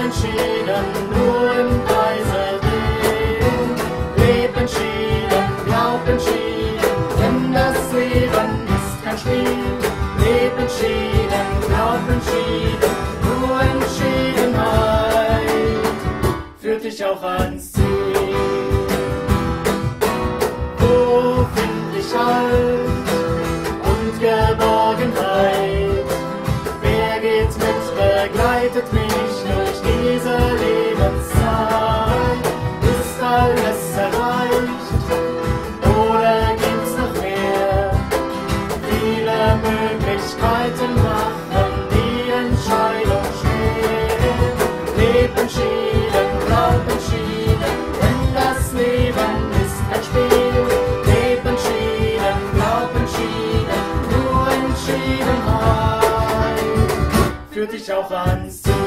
entschieden, nur im Kreise drehen. Leb entschieden, glaub entschieden, denn das Leben ist kein Spiel. Leb entschieden, glaub entschieden, nur Entschiedenheit führt dich auch ans Ziel. Wo find ich Halt und Geborgenheit? Wer geht mit, begleitet mich durch diese Lebenszeit? Ist alles erreicht oder gibt's noch mehr? Viele Möglichkeiten machen die Entscheidung schwer. Leb entschieden, glaub entschieden, denn das Leben ist kein Spiel. Leb entschieden, glaub entschieden, nur Entschiedenheit führt dich auch ans Ziel.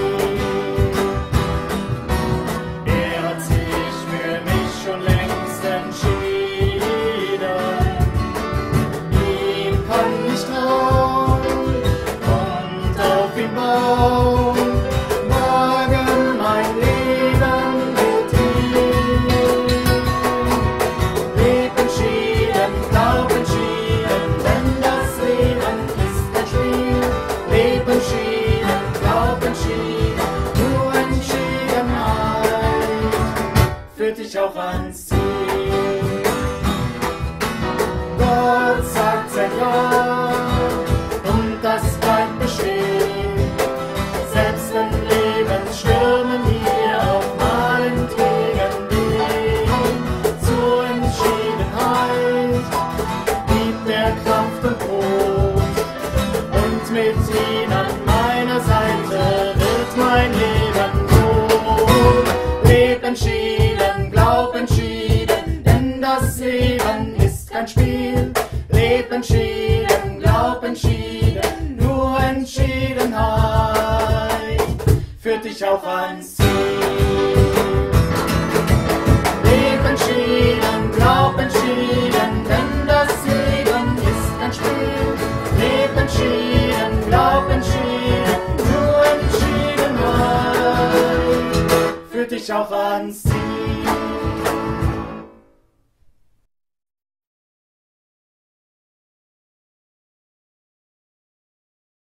Er hat sich für mich schon längst entschieden. Ihm kann ich trauen und auf ihn bauen. Morgen mein Leben mit ihm. Leb entschieden, glaub entschieden, denn das Leben ist kein Spiel. Leb entschieden, glaub entschieden, nur Entschiedenheit führt dich auch ans Ziel. Gott sagt sein Ja und das bleibt bestehen. Selbst wenn Lebensstürme mir auch mal entgegengehen. Zur Entschiedenheit gibt er Kraft und Brot. Und mit ihm an meiner Seite wird mein Leben wohl. Leb entschieden, glaub entschieden, denn das Leben ist kein Spiel. Leb entschieden, glaub entschieden, nur Entschiedenheit führt dich auch ans Ziel. Leb entschieden, glaub entschieden, denn das Leben ist kein Spiel. Leb entschieden, glaub entschieden, nur Entschiedenheit führt dich auch ans Ziel.